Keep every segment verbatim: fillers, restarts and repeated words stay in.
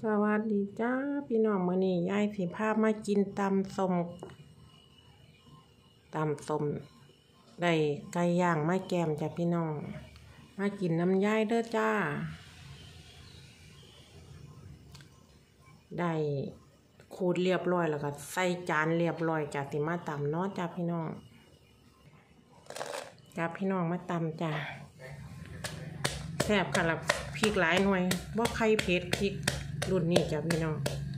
สวัสดีจ้าพี่น้องมื้อนี้ยายสิพามากินตำส้มตำส้มได้ไก่ย่างไม้แกมจ้ะพี่น้องมากินน้ำยายเด้อจ้าได้ขูดเรียบร้อยแล้วก็ใส่จานเรียบร้อยจ้ะสิมาตำเนาะจ้าพี่น้องจ้าพี่น้องมาตำจ้าแซ่บค่ะละพริกหลายหน่วยว่าใครเผ็ดพริกรุ่นนี้จ้ะพี่น้อง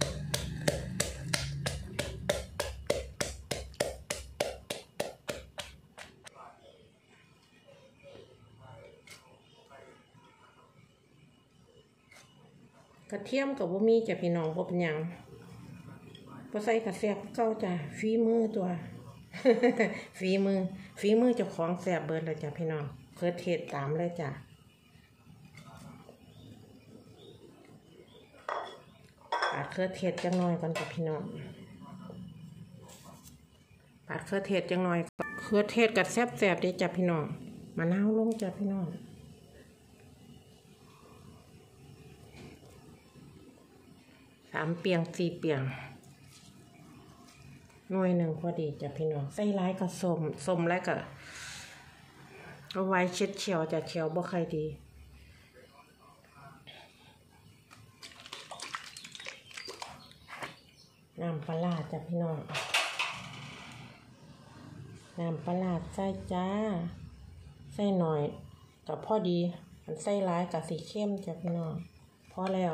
กระเทียมกับบ่มีจ้ะพี่น้องบ่เป็นหยังบ่ใส่กระแซ่บเก่าจ้ะฝีมือตัว ฝีมือฝีมือเจ้าของแซ่บเบิดเลยจ้ะพี่น้องเพิ่นเทศตามเลยจ้ะปาดเครือเทศจังหน่อยก่อนจ้ะพี่น้องปาดเครือเทศจังหน่อยเครือเทศกับแซ่บแซ่บเด้จ้ะพี่น้องมะนาวลงจ้ะพี่น้องสามเปียงสี่เปียงหน่วยหนึ่งพอดีจ้ะพี่น้องใส่ร้ายกับส้มส้มแล้วก็เอาไว้เช็ดเชียวจ้ะเชียวบ่ใครดีน้ำปลาจ้ะพี่น้องน้ำปลาใส่จ้าใส่หน่อยกับพอดีมันใส่ร้ายกับสีเข้มจ้ะพี่น้องพอแล้ว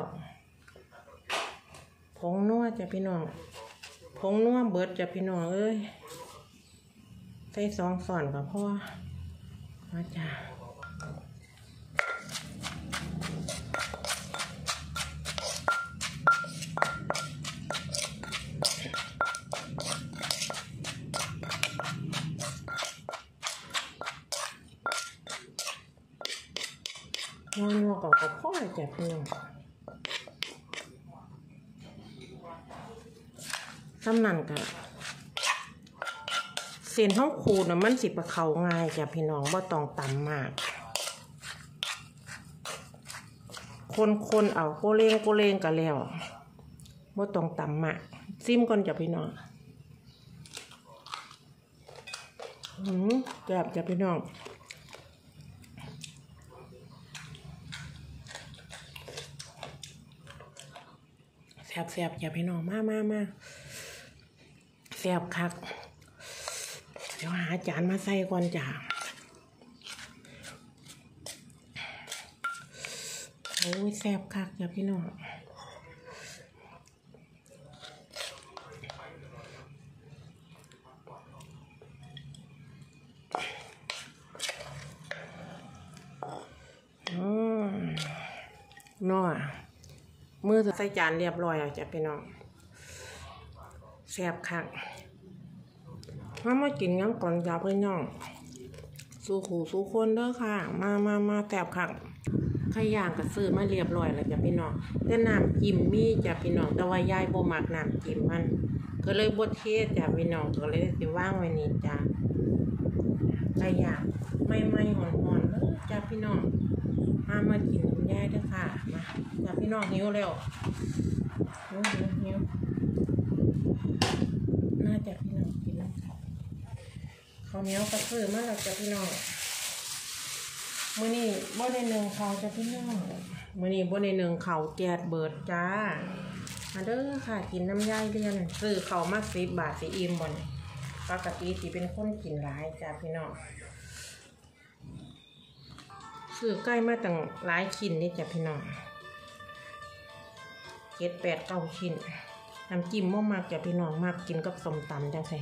ผงนัวจ้ะพี่น้องผงนัวเบิดจ้ะพี่น้องเอ้ยใส่สองส่วนกับพ่อมาจ้ะนอนหัวกับกับพ่อจ้ะพี่น้องสำนันกันเส้นห้องขูดน่ะมันสิบะเขาง่ายจ้ะพี่น้องบ่ต้องต่ำมากคนๆเอาโกเลงโกเลงกันแล้วบ่ต้องต่ำมากซิมก่อนจ้ะพี่น้องหืมแซ่บจ้ะพี่น้องแซ่บๆจ้ะพี่น้องมามามาแซ่บคักเดี๋ยวหาจานมาใส่ก่อนจ้ะโอ้ยแซ่บคักจ้ะพี่น้องอืมนัวมือใส่จานเรียบร้อยแล้วจ้ะพี่น้องแซ่บคักมามากินงั้นก่อนจ้ะพี่น้องสู้ขู่สู้คนเด้อค่ะมามามาแซ่บคักไข่ย่างก็ซื้อมาเรียบร้อยแล้วจ้ะพี่น้องแต่น้ำจิ้มมีจ้ะพี่น้องแต่ว่ายายบ่มักน้ำจิ้มมันก็เลยบ่เทจ้ะพี่น้องก็เลยสิวางไว้นี่จ้ะไข่ย่างไม่ไม่หอนๆเด้อจ้ะพี่น้องมามากินน้ำยายเด้อค่ะมาจ้ะพี่น้องหิวแล้วหิวหิวหิวน่าจะพี่น้องกินแล้วข้าวเหนียวกระซื้อมาแล้วจ้ะพี่น้องมื้อนี้บ่ได้นึ่งข้าวจ้ะพี่น้องมื้อนี้บ่ได้นึ่งข้าวแกดเบิดจ้ามาเด้อค่ะกินน้ำยายเรียนซื้อข้าวมาสิบบาทสิอิ่มบ่นี่ปกติสิเป็นคนกินหลายจ้ะพี่น้องซื้อใกล้มาตั้งหลายชิ้นนี่จ้ะพี่น้องเจ็ดแปดเก้าชิ้นน้ำจิ้มบ่มากจ้ะพี่น้องมากกินกับส้มตำจังไส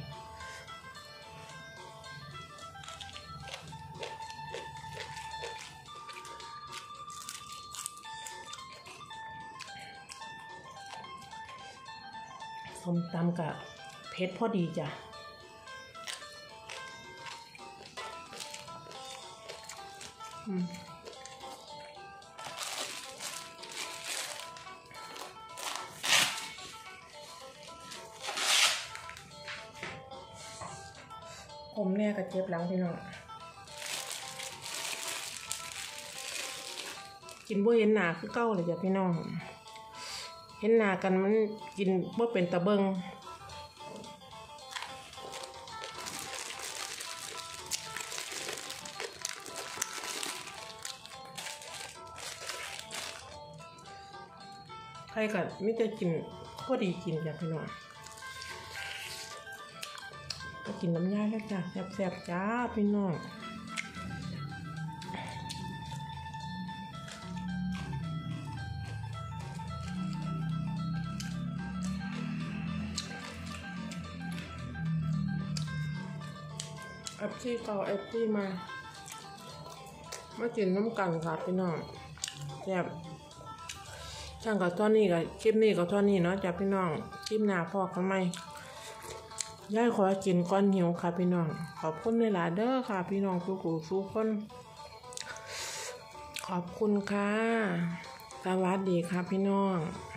ส้มตำกับเผ็ดพอดีจ้ะอืมผมแน่กับเจ็บหลังพี่น้อง กินบ่เห็นหนาคือเก่าเลยจ้ะพี่น้องเห็นหน้ากันมันกินบ่เป็นตะเบิงใครก็มิจะกินพอดีกินจ้ะพี่น้องก็กินน้ำยาแล้วจ้ะแซ่บๆจ้าพี่น้องเอฟซีเก่าเอฟซีมามากินน้ำกันค่ะพี่น้องแซ่บช่างกับท่อนนี้กับคลิปนี้กับท่อนนี้เนาะจ้ะพี่น้องคลิปหน้าพอกันไหมย่ายขอกินก้อนหิวค่ะพี่น้องขอบคุณในหลายเด้อค่ะพี่น้องทุกผู้ทุกคนขอบคุณค่ะสวัสดีค่ะพี่น้อง